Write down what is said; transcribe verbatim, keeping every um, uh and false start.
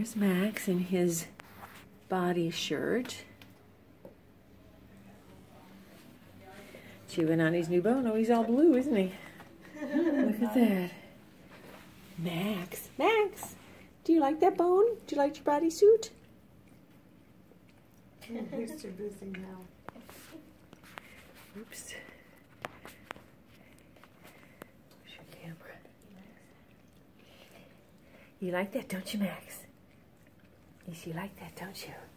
There's Max in his body shirt. Chewing on his new bone. Oh, he's all blue, isn't he? Look at that. Max. Max! Do you like that bone? Do you like your bodysuit? He's too busy now. Oops. Where's your camera? You like that, don't you, Max? Yes, you like that, don't you?